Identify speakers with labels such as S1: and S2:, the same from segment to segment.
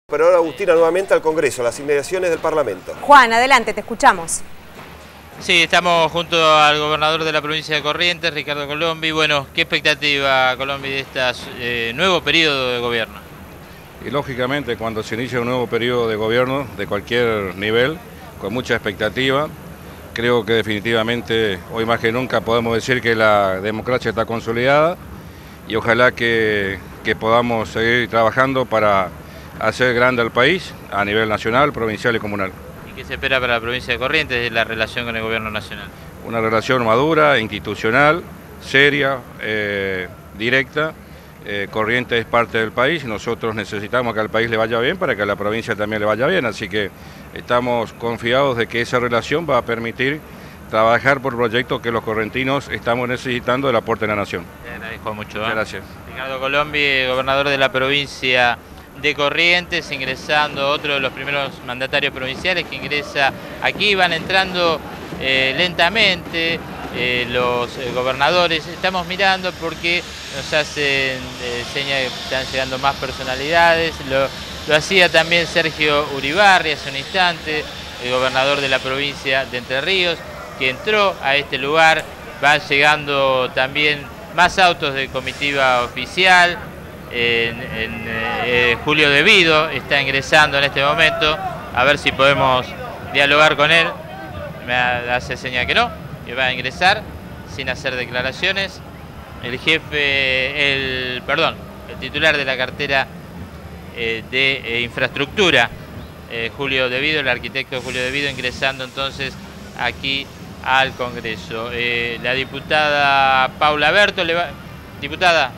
S1: Pero ahora Agustina nuevamente al Congreso, las inmediaciones del Parlamento.
S2: Juan, adelante, te escuchamos.
S3: Sí, estamos junto al gobernador de la provincia de Corrientes, Ricardo Colombi. Bueno, ¿qué expectativa, Colombi, de este nuevo periodo de gobierno?
S4: Y lógicamente cuando se inicia un nuevo periodo de gobierno de cualquier nivel, con mucha expectativa, creo que definitivamente hoy más que nunca podemos decir que la democracia está consolidada y ojalá que podamos seguir trabajando para hacer grande al país a nivel nacional, provincial y comunal.
S3: ¿Y qué se espera para la provincia de Corrientes de la relación con el gobierno nacional?
S4: Una relación madura, institucional, seria, directa. Corrientes es parte del país y nosotros necesitamos que al país le vaya bien para que a la provincia también le vaya bien, así que estamos confiados de que esa relación va a permitir trabajar por proyectos que los correntinos estamos necesitando del aporte de la nación.
S3: Te agradezco mucho.
S4: Muchas gracias.
S3: Ricardo Colombi, gobernador de la provincia de Corrientes, ingresando otro de los primeros mandatarios provinciales que ingresa aquí. Van entrando lentamente los gobernadores. Estamos mirando porque nos hacen señas que están llegando más personalidades. Lo hacía también Sergio Uribarri hace un instante, el gobernador de la provincia de Entre Ríos, que entró a este lugar. Van llegando también más autos de comitiva oficial. Julio De Vido está ingresando en este momento, a ver si podemos dialogar con él. Me hace señal que no, que va a ingresar sin hacer declaraciones. El titular de la cartera de infraestructura, Julio De Vido, el arquitecto Julio De Vido, ingresando entonces aquí al Congreso. La diputada Paula Berto, diputada,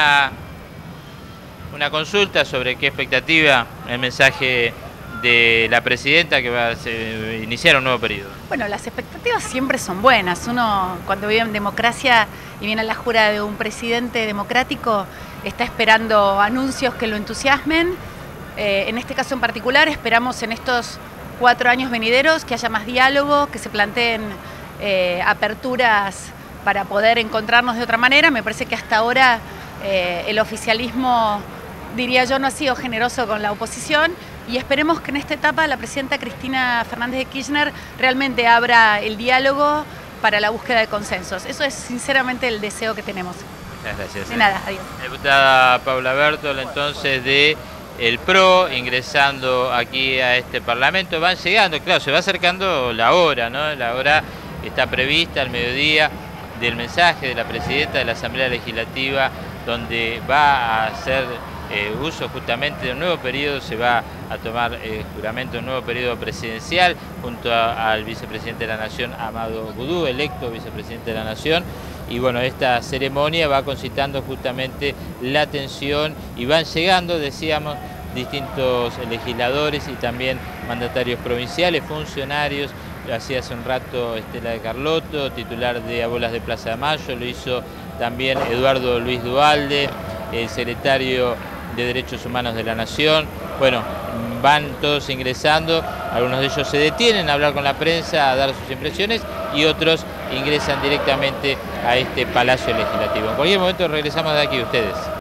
S3: una consulta sobre qué expectativa, el mensaje de la presidenta que va a iniciar un nuevo periodo.
S5: Bueno, las expectativas siempre son buenas. Uno cuando vive en democracia y viene a la jura de un presidente democrático está esperando anuncios que lo entusiasmen. En este caso en particular esperamos en estos 4 años venideros que haya más diálogo, que se planteen aperturas para poder encontrarnos de otra manera. Me parece que hasta ahora el oficialismo, diría yo, no ha sido generoso con la oposición y esperemos que en esta etapa la presidenta Cristina Fernández de Kirchner realmente abra el diálogo para la búsqueda de consensos. Eso es sinceramente el deseo que tenemos.
S3: Muchas gracias.
S5: De nada, adiós.
S3: Diputada Paula Bertol, entonces de el PRO, ingresando aquí a este Parlamento. Van llegando, claro, se va acercando la hora, ¿no? La hora está prevista al mediodía del mensaje de la presidenta de la Asamblea Legislativa, donde va a hacer uso justamente de un nuevo periodo, se va a tomar juramento de un nuevo periodo presidencial junto al vicepresidente de la Nación, Amado Gudú, electo vicepresidente de la Nación. Y bueno, esta ceremonia va concitando justamente la atención y van llegando, decíamos, distintos legisladores y también mandatarios provinciales, funcionarios. Lo hacía hace un rato Estela de Carlotto, titular de Abuelas de Plaza de Mayo, lo hizo también Eduardo Luis Duhalde, el secretario de Derechos Humanos de la Nación. Bueno, van todos ingresando, algunos de ellos se detienen a hablar con la prensa, a dar sus impresiones y otros ingresan directamente a este Palacio Legislativo. En cualquier momento regresamos de aquí ustedes.